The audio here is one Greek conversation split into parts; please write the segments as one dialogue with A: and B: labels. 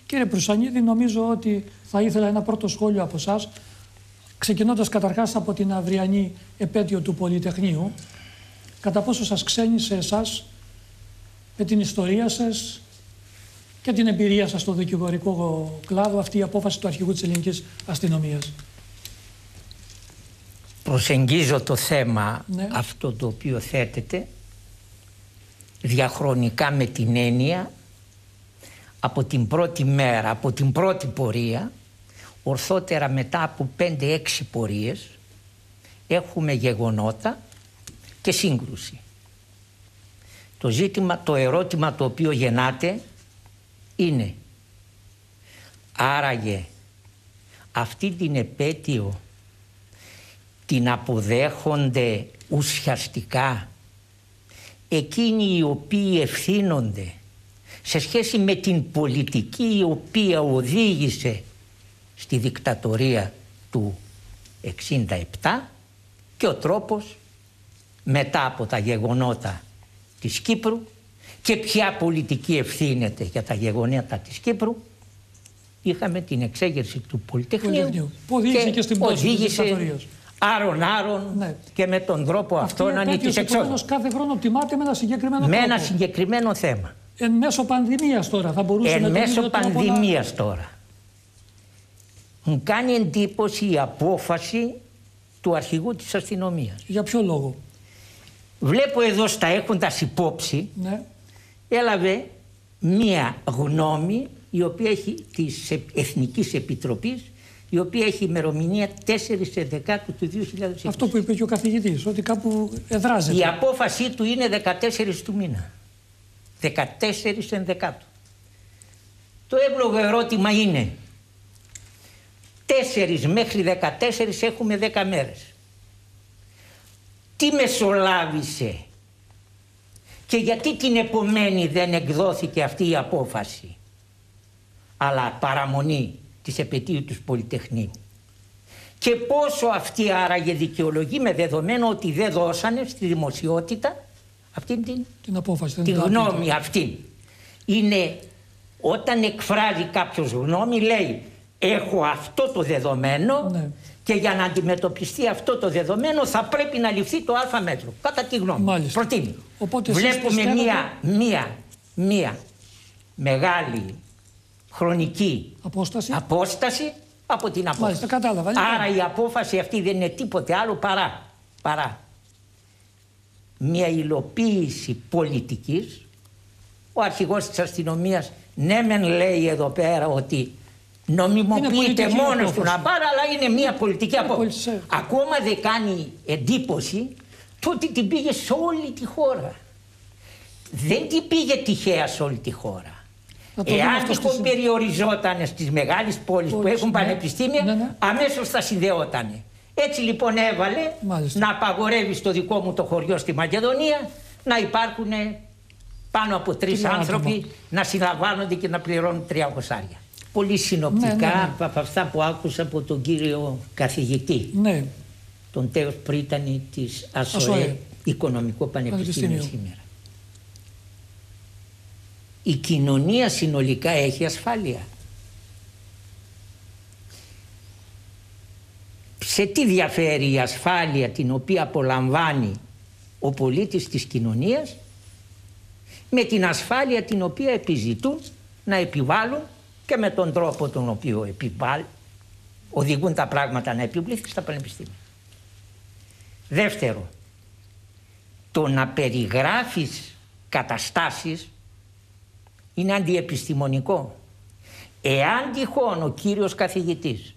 A: Κύριε Προυσανίδη, νομίζω ότι θα ήθελα ένα πρώτο σχόλιο από εσάς, ξεκινώντας καταρχάς από την αυριανή επέτειο του Πολυτεχνείου. Κατά πόσο σας ξένησε εσάς, με την ιστορία σας και την εμπειρία σας στο δικηγορικό κλάδο, αυτή η απόφαση του αρχηγού της ελληνικής αστυνομίας?
B: Προσεγγίζω το θέμα αυτό το οποίο θέτεται διαχρονικά, με την έννοια από την πρώτη μέρα, από την πρώτη πορεία, ορθότερα μετά από 5-6 πορείες, έχουμε γεγονότα και σύγκρουση. Το ερώτημα το οποίο γεννάται είναι, άραγε αυτή την επέτειο την αποδέχονται ουσιαστικά εκείνοι οι οποίοι ευθύνονται σε σχέση με την πολιτική η οποία οδήγησε στη δικτατορία του 1967, και ο τρόπος μετά από τα γεγονότα της Κύπρου και ποια πολιτική ευθύνεται για τα γεγονότα της Κύπρου. Είχαμε την εξέγερση του Πολυτεχνείου
A: που οδήγησε και στην πτώση της δικτατορίας.
B: Άρον και με τον τρόπο αυτό να είναι της εξόδου.
A: Κάθε χρόνο τιμάται με ένα συγκεκριμένο τρόπο.
B: Με ένα συγκεκριμένο θέμα.
A: Εν μέσω πανδημίας τώρα θα μπορούσε
B: να...
A: Εν
B: μέσω πανδημίας τώρα. Μου κάνει εντύπωση η απόφαση του αρχηγού της αστυνομίας.
A: Για ποιο λόγο?
B: Βλέπω εδώ στα έχοντας υπόψη, έλαβε μία γνώμη η οποία έχει της Εθνικής Επιτροπής, η οποία έχει ημερομηνία 4 Δεκάτου του 2020.
A: Αυτό που είπε και ο καθηγητής, ότι κάπου εδράζεται.
B: Η απόφασή του είναι 14 του μήνα. 14 Δεκάτου. Το εύλογο ερώτημα είναι, 4 μέχρι 14 έχουμε 10 μέρες. Τι μεσολάβησε και γιατί την επομένη δεν εκδόθηκε αυτή η απόφαση, αλλά παραμονή της επετείου του Πολυτεχνείου? Και πόσο αυτή άραγε δικαιολογεί, με δεδομένο ότι δεν δώσανε στη δημοσιότητα αυτή την απόφαση, τη γνώμη αυτή? Είναι όταν εκφράζει κάποιος γνώμη, λέει έχω αυτό το δεδομένο και για να αντιμετωπιστεί αυτό το δεδομένο θα πρέπει να ληφθεί το α μέτρο. Κατά τη γνώμη. Προτείνει. Βλέπουμε μία μεγάλη χρονική απόσταση από την απόφαση.
A: Κατάλαβα.
B: Άρα η απόφαση αυτή δεν είναι τίποτε άλλο παρά μια υλοποίηση πολιτικής. Ο αρχηγός της αστυνομίας ναι μεν λέει εδώ πέρα ότι νομιμοποιείται μόνος του να πάρει, αλλά είναι μια πολιτική απόφαση. Ακόμα δεν κάνει εντύπωση το ότι την πήγε σε όλη τη χώρα. Δεν την πήγε τυχαία σε όλη τη χώρα. Εάν τυχόν περιοριζόταν στις μεγάλες πόλεις που έχουν πανεπιστήμια, αμέσως θα συνδεότανε. Έτσι λοιπόν έβαλε να απαγορεύει στο δικό μου το χωριό στη Μακεδονία να υπάρχουν πάνω από 3 άνθρωποι να συλλαμβάνονται και να πληρώνουν 300. Πολύ συνοπτικά από αυτά που άκουσα από τον κύριο καθηγητή, τον τέος πρίτανη της ΑΣΟΕ, Οικονομικό Πανεπιστήμιο σήμερα. Η κοινωνία συνολικά έχει ασφάλεια. Σε τι διαφέρει η ασφάλεια την οποία απολαμβάνει ο πολίτης της κοινωνίας με την ασφάλεια την οποία επιζητούν να επιβάλλουν και με τον τρόπο τον οποίο οδηγούν τα πράγματα να επιβληθεί στα πανεπιστήμια? Δεύτερο, το να περιγράφεις καταστάσεις είναι αντιεπιστημονικό. Εάν τυχόν ο κύριος καθηγητής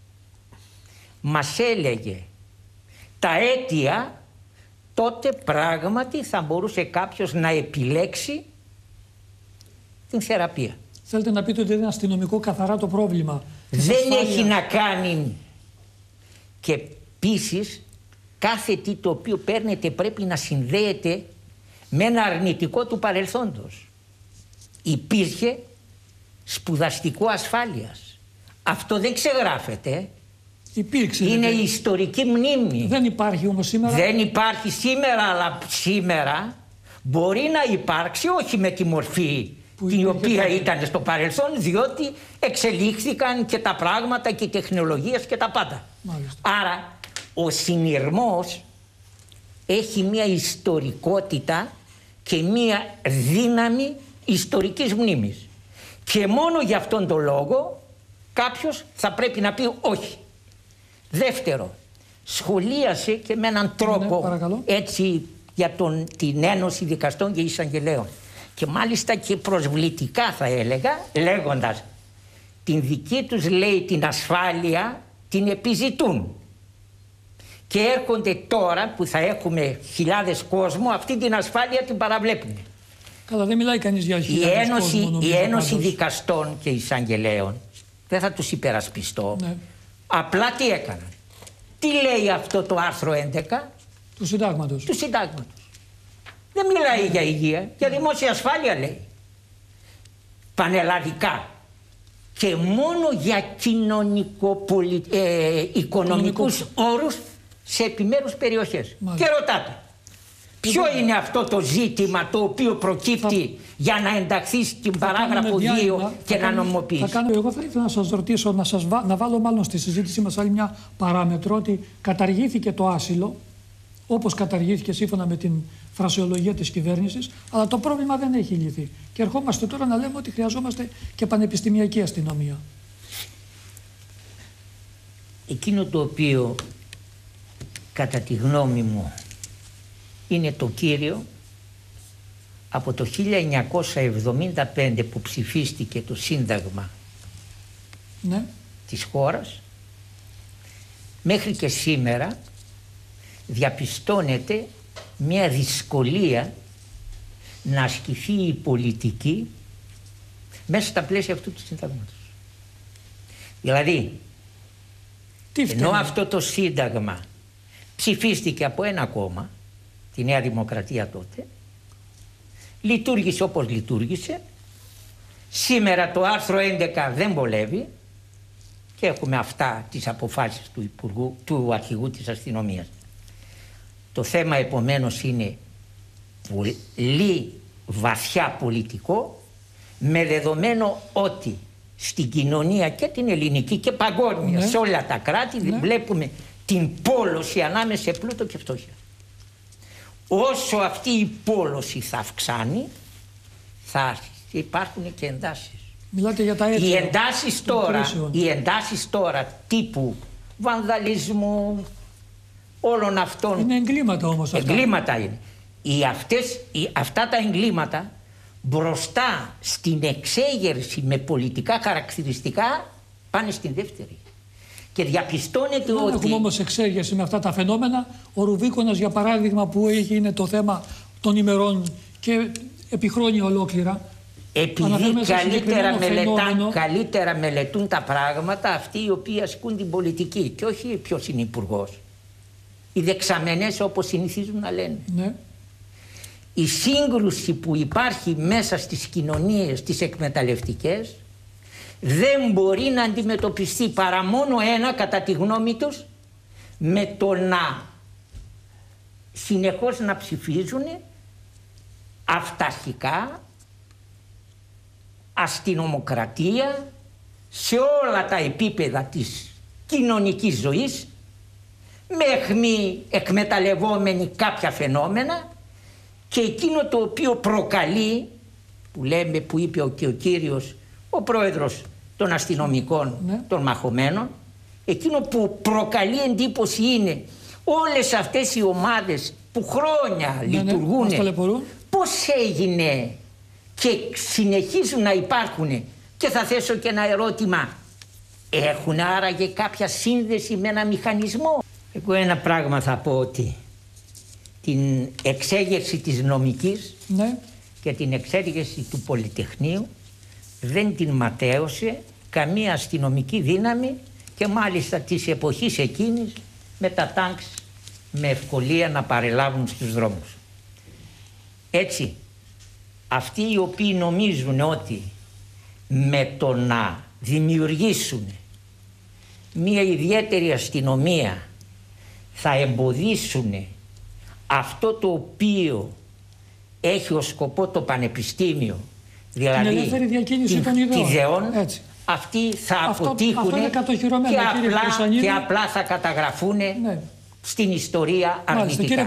B: μας έλεγε τα αίτια, τότε πράγματι θα μπορούσε κάποιος να επιλέξει την θεραπεία.
A: Θέλετε να πείτε ότι είναι αστυνομικό καθαρά το πρόβλημα?
B: Δεν έχει να κάνει. Και επίσης κάθε τι το οποίο παίρνετε πρέπει να συνδέεται με ένα αρνητικό του παρελθόντος. Υπήρχε σπουδαστικό ασφάλειας. Αυτό δεν ξεγράφεται.
A: Υπήρξε.
B: Είναι η ιστορική μνήμη.
A: Δεν υπάρχει όμως σήμερα.
B: Δεν υπάρχει σήμερα, αλλά σήμερα μπορεί να υπάρξει, όχι με τη μορφή η οποία ήταν στο παρελθόν, διότι εξελίχθηκαν και τα πράγματα και οι τεχνολογίες και τα πάντα.
A: Μάλιστα.
B: Άρα ο συνειρμός έχει μια ιστορικότητα και μια δύναμη ιστορικής μνήμης. Και μόνο για αυτόν τον λόγο κάποιος θα πρέπει να πει όχι. Δεύτερο, σχολίασε και με έναν τρόπο έτσι για την Ένωση Δικαστών και Εισαγγελέων. Και μάλιστα και προσβλητικά θα έλεγα, λέγοντας την δική τους, λέει, την ασφάλεια την επιζητούν. Και έρχονται τώρα που θα έχουμε χιλιάδες κόσμο, αυτή την ασφάλεια την παραβλέπουν.
A: Καλά, δεν μιλάει κανείς για χιλιάδες κόσμο, νομίζω,
B: η Ένωση Δικαστών και Εισαγγελέων, δεν θα τους υπερασπιστώ,
A: ναι.
B: Απλά τι έκαναν. Τι λέει αυτό το άρθρο 11
A: του Συντάγματος.
B: Δεν μιλάει για υγεία, για δημόσια ασφάλεια λέει. Πανελλαδικά. Και μόνο για οικονομικούς όρους σε επιμέρους περιοχές. Μάλιστα. Και ρωτάτε, ποιο είναι αυτό το ζήτημα το οποίο προκύπτει για να ενταχθεί στην παράγραφο 2 και να νομοποιήσει.
A: Εγώ θα ήθελα να σας ρωτήσω, να βάλω μάλλον στη συζήτησή μας άλλη μια παράμετρο, ότι καταργήθηκε το άσυλο, όπως καταργήθηκε σύμφωνα με την φρασεολογία της κυβέρνησης, αλλά το πρόβλημα δεν έχει λυθεί. Και ερχόμαστε τώρα να λέμε ότι χρειαζόμαστε και πανεπιστημιακή αστυνομία.
B: Εκείνο το οποίο κατά τη γνώμη μου είναι το κύριο, από το 1975 που ψηφίστηκε το Σύνταγμα,
A: ναι,
B: της χώρας, μέχρι και σήμερα διαπιστώνεται μια δυσκολία να ασκηθεί η πολιτική μέσα στα πλαίσια αυτού του συντάγματος. Δηλαδή, ενώ αυτό το σύνταγμα ψηφίστηκε από ένα κόμμα, τη Νέα Δημοκρατία τότε, λειτουργήσε όπως λειτουργήσε, σήμερα το άρθρο 11 δεν βολεύει και έχουμε αυτά τις αποφάσεις του αρχηγού της αστυνομίας. Το θέμα επομένως είναι πολύ βαθιά πολιτικό, με δεδομένο ότι στην κοινωνία και την ελληνική και παγκόσμια, ναι, σε όλα τα κράτη, ναι, βλέπουμε την πόλωση ανάμεσα σε πλούτο και φτώχεια. Όσο αυτή η πόλωση θα αυξάνει, θα υπάρχουν και εντάσεις.
A: Μιλάτε για τα αίτια.
B: Οι εντάσεις τώρα τύπου βανδαλισμού, όλων αυτών.
A: Είναι εγκλήματα όμως αυτά.
B: Εγκλήματα είναι. Αυτά τα εγκλήματα μπροστά στην εξέγερση με πολιτικά χαρακτηριστικά πάνε στην δεύτερη. Και διαπιστώνεται ότι...
A: Δεν έχουμε όμως εξέγερση με αυτά τα φαινόμενα. Ο Ρουβίκονας, για παράδειγμα, που είναι το θέμα των ημερών και επί χρόνια ολόκληρα.
B: Επειδή καλύτερα μελετούν τα πράγματα αυτοί οι οποίοι ασκούν την πολιτική και όχι ποιος είναι υπουργός. Οι δεξαμενές, όπως συνηθίζουν να λένε.
A: Ναι.
B: Η σύγκρουση που υπάρχει μέσα στις κοινωνίες, τις εκμεταλλευτικές, δεν μπορεί να αντιμετωπιστεί παρά μόνο ένα, κατά τη γνώμη τους, με το να συνεχώς να ψηφίζουν αυταρχικά, αστυνομοκρατία σε όλα τα επίπεδα της κοινωνικής ζωής, με αιχμή εκμεταλλευόμενοι κάποια φαινόμενα, και εκείνο το οποίο προκαλεί, που λέμε, που είπε και ο κύριος, ο πρόεδρος των αστυνομικών, ναι, των μαχωμένων, εκείνο που προκαλεί εντύπωση είναι όλες αυτές οι ομάδες που χρόνια, ναι, λειτουργούν, ναι, πώς έγινε και συνεχίζουν να υπάρχουν. Και θα θέσω και ένα ερώτημα, έχουν άραγε κάποια σύνδεση με ένα μηχανισμό? Εγώ ένα πράγμα θα πω, ότι την εξέγερση της νομικής, ναι, και την εξέγερση του Πολυτεχνείου δεν την ματέωσε καμία αστυνομική δύναμη, και μάλιστα της εποχής εκείνης με τα τάγκς με ευκολία να παρελάβουν στους δρόμους. Έτσι, αυτοί οι οποίοι νομίζουν ότι με το να δημιουργήσουν μία ιδιαίτερη αστυνομία θα εμποδίσουν αυτό το οποίο έχει ως σκοπό το πανεπιστήμιο, δηλαδή
A: την ελεύθερη διακίνηση των
B: ιδεών,
A: έτσι.
B: αυτοί θα αποτύχουν
A: αυτό είναι κατοχυρωμένο,
B: και απλά θα καταγραφούν στην ιστορία αρνητικά.